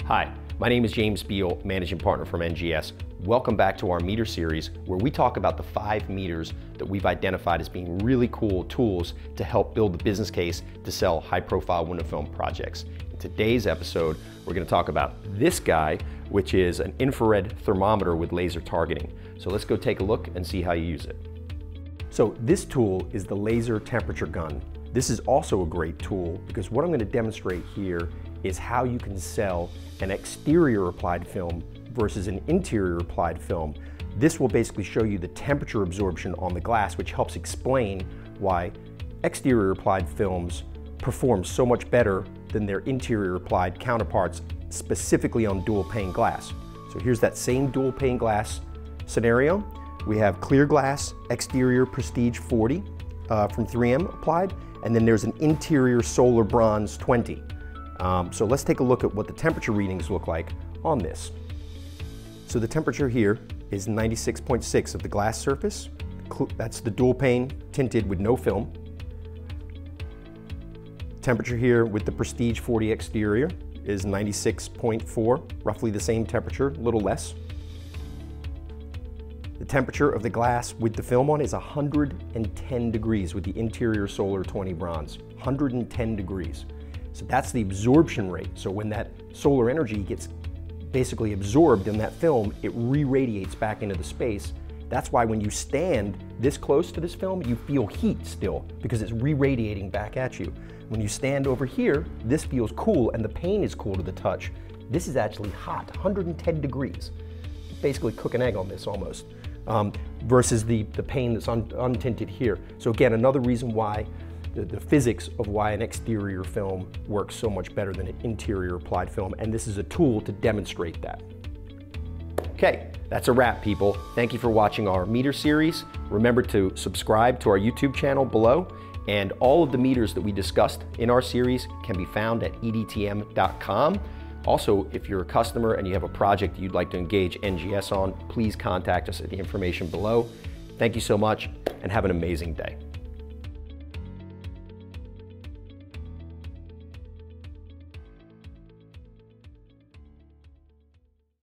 Hi, my name is James Beal, Managing Partner from NGS. Welcome back to our meter series where we talk about the 5 meters that we've identified as being really cool tools to help build the business case to sell high-profile window film projects. In today's episode, we're going to talk about this guy, which is an infrared thermometer with laser targeting. So let's go take a look and see how you use it. So this tool is the laser temperature gun. This is also a great tool because what I'm going to demonstrate here is how you can sell an exterior applied film versus an interior applied film. This will basically show you the temperature absorption on the glass, which helps explain why exterior applied films perform so much better than their interior applied counterparts, specifically on dual pane glass. So here's that same dual pane glass scenario. We have clear glass exterior Prestige 40 from 3M applied, and then there's an interior solar bronze 20. So let's take a look at what the temperature readings look like on this. So the temperature here is 96.6 of the glass surface. That's the dual pane tinted with no film. Temperature here with the Prestige 40 exterior is 96.4, roughly the same temperature, a little less. The temperature of the glass with the film on is 110 degrees with the interior solar 20 bronze, 110 degrees. So that's the absorption rate. So when that solar energy gets basically absorbed in that film, it re-radiates back into the space. That's why when you stand this close to this film, you feel heat still because it's re-radiating back at you. When you stand over here, this feels cool and the pane is cool to the touch. This is actually hot, 110 degrees. Basically cook an egg on this almost, versus the pane that's untinted here. So again, another reason why the physics of why an exterior film works so much better than an interior applied film, and this is a tool to demonstrate that. Okay, that's a wrap, people. Thank you for watching our meter series. Remember to subscribe to our YouTube channel below, and all of the meters that we discussed in our series can be found at edtm.com. Also, if you're a customer and you have a project you'd like to engage NGS on, please contact us at the information below. Thank you so much, and have an amazing day.